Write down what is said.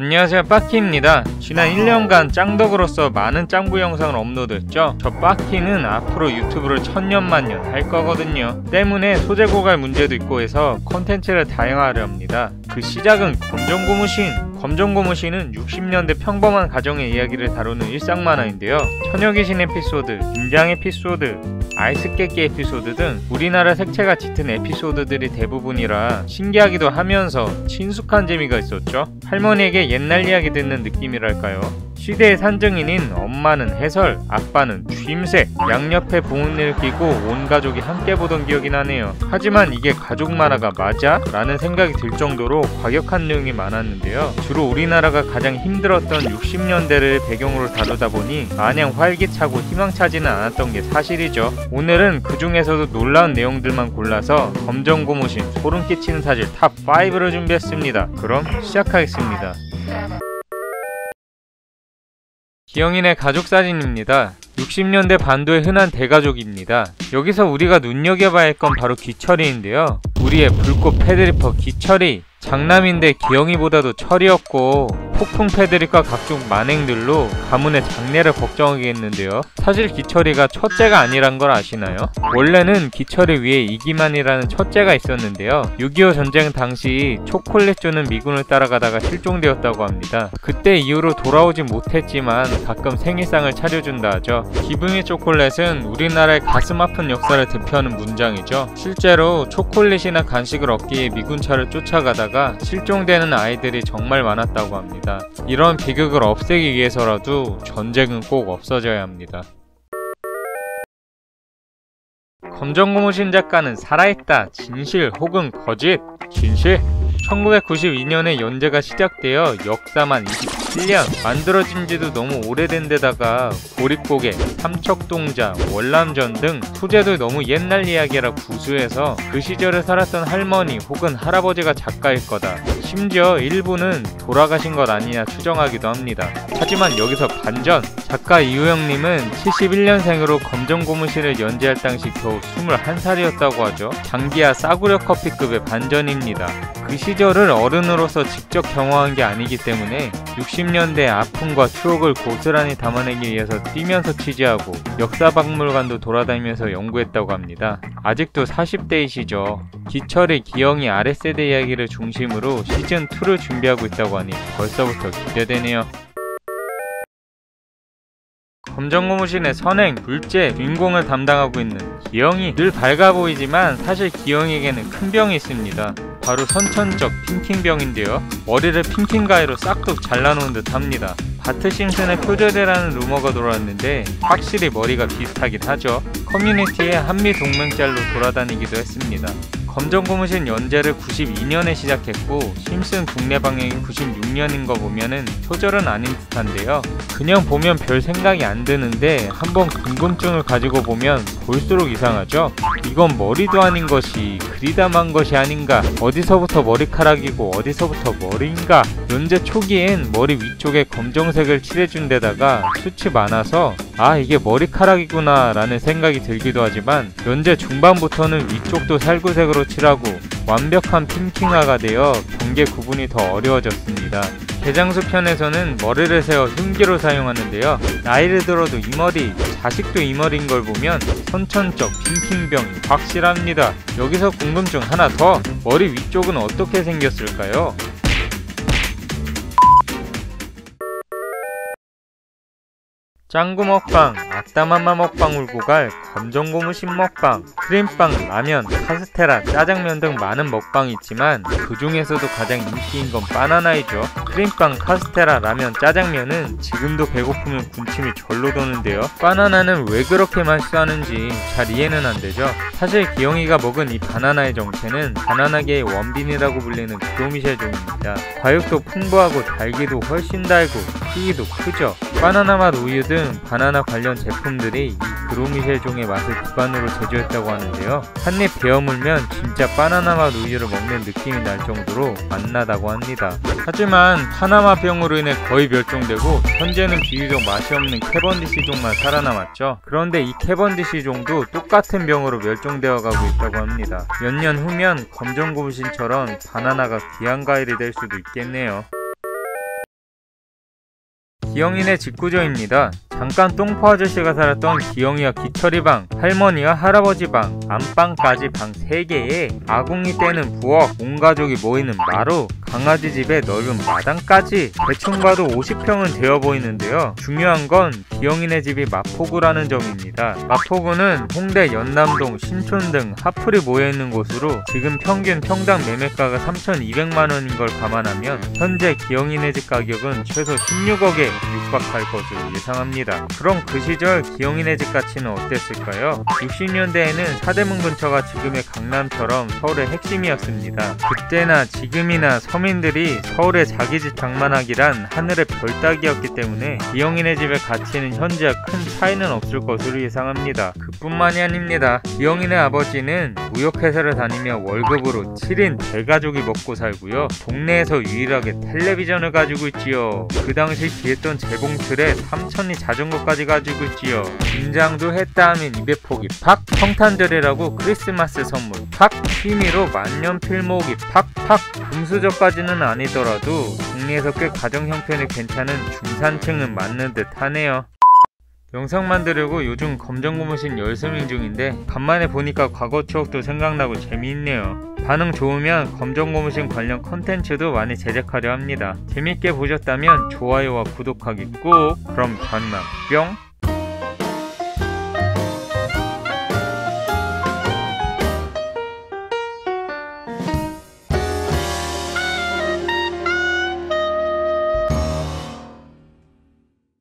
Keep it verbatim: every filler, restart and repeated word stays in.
안녕하세요, 빠키입니다. 지난 일 년간 짱덕으로서 많은 짱구 영상을 업로드했죠. 저 빠키는 앞으로 유튜브를 천년만년 할 거거든요. 때문에 소재 고갈 문제도 있고 해서 콘텐츠를 다양화하려 합니다. 그 시작은 검정고무신. 검정고무신은 육십 년대 평범한 가정의 이야기를 다루는 일상 만화인데요. 처녀귀신 에피소드, 김장 에피소드, 아이스깨끼 에피소드 등 우리나라 색채가 짙은 에피소드들이 대부분이라 신기하기도 하면서 친숙한 재미가 있었죠. 할머니에게 옛날 이야기 듣는 느낌이랄까요. 시대의 산증인인 엄마는 해설, 아빠는 쉼새, 양옆에 부모님을 끼고 온 가족이 함께 보던 기억이 나네요. 하지만 이게 가족 만화가 맞아? 라는 생각이 들 정도로 과격한 내용이 많았는데요. 주로 우리나라가 가장 힘들었던 육십 년대를 배경으로 다루다 보니 마냥 활기차고 희망차지는 않았던 게 사실이죠. 오늘은 그 중에서도 놀라운 내용들만 골라서 검정고무신 소름 끼치는 사실 탑 파이브를 준비했습니다. 그럼 시작하겠습니다. 기영인의 가족사진입니다. 육십 년대 반도의 흔한 대가족입니다. 여기서 우리가 눈여겨봐야 할 건 바로 기철이인데요. 우리의 불꽃 패드리퍼 기철이. 장남인데 기영이보다도 철이었고 폭풍 패드립과 각종 만행들로 가문의 장래를 걱정하게 했는데요. 사실 기철이가 첫째가 아니란 걸 아시나요? 원래는 기철이 위에 이기만이라는 첫째가 있었는데요. 육이오 전쟁 당시 초콜릿 주는 미군을 따라가다가 실종되었다고 합니다. 그때 이후로 돌아오지 못했지만 가끔 생일상을 차려준다 하죠. 기붕이 초콜릿은 우리나라의 가슴 아픈 역사를 대표하는 문장이죠. 실제로 초콜릿이나 간식을 얻기 위해 미군차를 쫓아가다가 실종되는 아이들이 정말 많았다고 합니다. 이런 비극을 없애기 위해서라도 전쟁은 꼭 없어져야 합니다. 검정고무신 작가는 살아있다, 진실 혹은 거짓? 진실? 천구백구십이 년에 연재가 시작되어 역사만 이십칠 년, 만들어진 지도 너무 오래된 데다가 고립고개, 삼척동자, 월남전 등 소재도 너무 옛날 이야기라 구수해서 그 시절에 살았던 할머니 혹은 할아버지가 작가일 거다. 심지어 일부는 돌아가신 것 아니냐 추정하기도 합니다. 하지만 여기서 반전! 작가 이우영님은 칠십일 년생으로 검정고무신을 연재할 당시 겨우 스물한 살이었다고 하죠. 장기하 싸구려 커피급의 반전입니다. 그 시절을 어른으로서 직접 경험한 게 아니기 때문에 육십 년대 아픔과 추억을 고스란히 담아내기 위해서 뛰면서 취재하고 역사박물관도 돌아다니면서 연구했다고 합니다. 아직도 사십 대이시죠. 기철이 기영이 아랫세대 이야기를 중심으로 시즌이를 준비하고 있다고 하니 벌써부터 기대되네요. 검정고무신의 선행, 불제, 주인공을 담당하고 있는 기영이. 늘 밝아 보이지만 사실 기영에게는 큰 병이 있습니다. 바로 선천적 핑킹병인데요. 머리를 핑킹 가위로 싹둑 잘라놓은 듯 합니다. 바트 심슨의 표절이라는 루머가 돌았는데 확실히 머리가 비슷하긴 하죠. 커뮤니티에 한미 동맹짤로 돌아다니기도 했습니다. 검정고무신 연재를 구십이 년에 시작했고 심슨 국내 방영이 구십육 년인 거 보면은 표절은 아닌 듯한데요. 그냥 보면 별 생각이 안 드는데 한번 궁금증을 가지고 보면 볼수록 이상하죠. 이건 머리도 아닌 것이 그리담한 것이 아닌가, 어디서부터 머리카락이고 어디서부터 머리인가. 연재 초기엔 머리 위쪽에 검정색을 칠해준 데다가 숱이 많아서 아 이게 머리카락이구나 라는 생각이 들기도 하지만 연재 중반부터는 위쪽도 살구색으로 칠하고 완벽한 핑킹화가 되어 경계 구분이 더 어려워졌습니다. 개장수 편에서는 머리를 세워 흉기로 사용하는데요. 나이를 들어도 이 머리, 자식도 이 머리인 걸 보면 선천적 핑킹병이 확실합니다. 여기서 궁금증 하나 더! 머리 위쪽은 어떻게 생겼을까요? 짱구 먹방, 악담한마 먹방 울고 갈 검정고무신 먹방, 크림빵, 라면, 카스테라, 짜장면 등 많은 먹방이 있지만 그 중에서도 가장 인기인 건 바나나이죠. 크림빵, 카스테라, 라면, 짜장면은 지금도 배고프면 군침이 절로 도는데요. 바나나는 왜 그렇게 맛있어하는지 잘 이해는 안 되죠. 사실 기영이가 먹은 이 바나나의 정체는 바나나계의 원빈이라고 불리는 드로미셸 종입니다. 과육도 풍부하고 달기도 훨씬 달고 크기도 크죠. 바나나 맛 우유 등 바나나 관련 제품들이 이 드로미셸 종의 맛을 기반으로 제조했다고 하는데요. 한입 베어물면 진짜 바나나 맛 우유를 먹는 느낌이 날 정도로 맛나다고 합니다. 하지만 파나마병으로 인해 거의 멸종되고 현재는 비교적 맛이 없는 캐번디시 종만 살아남았죠. 그런데 이 캐번디시 종도 똑같은 병으로 멸종되어 가고 있다고 합니다. 몇 년 후면 검정고무신처럼 바나나가 귀한 과일이 될 수도 있겠네요. 기영이네 직구조입니다. 잠깐 똥포 아저씨가 살았던 기영이와 기철이 방, 할머니와 할아버지 방, 안방까지 방 세 개에 아궁이 떼는 부엌, 온 가족이 모이는 마루, 강아지 집의 넓은 마당까지 대충 봐도 오십 평은 되어 보이는데요. 중요한 건 기영이네 집이 마포구라는 점입니다. 마포구는 홍대, 연남동, 신촌 등 핫플이 모여있는 곳으로 지금 평균 평당 매매가가 삼천이백만 원인 걸 감안하면 현재 기영이네 집 가격은 최소 십육억에 육박할 것으로 예상합니다. 그럼 그 시절 기영이네 집 가치는 어땠을까요? 육십 년대에는 사대문 근처가 지금의 강남처럼 서울의 핵심이었습니다. 그때나 지금이나 서민들이 서울에 자기 집 장만하기란 하늘의 별 따기였기 때문에 기영이네 집의 가치는 현재와 큰 차이는 없을 것으로 예상합니다. 그뿐만이 아닙니다. 기영이네 아버지는 무역회사를 다니며 월급으로 칠 인 대가족이 먹고 살고요. 동네에서 유일하게 텔레비전을 가지고 있지요. 그 당시 귀했던 재봉틀에 삼천리 자전거까지 가지고 있지요. 김장도 했다 하면 입에 폭이 팍, 성탄절이라고 크리스마스 선물 팍, 취미로 만년필 모으기 팍팍. 금수저까지는 아니더라도 동네에서 꽤 가정 형편이 괜찮은 중산층은 맞는 듯 하네요. 영상 만들려고 요즘 검정고무신 열스밍 중인데 간만에 보니까 과거 추억도 생각나고 재미있네요. 반응 좋으면 검정고무신 관련 컨텐츠도 많이 제작하려 합니다. 재밌게 보셨다면 좋아요와 구독하기 꾹. 그럼 저는 뿅.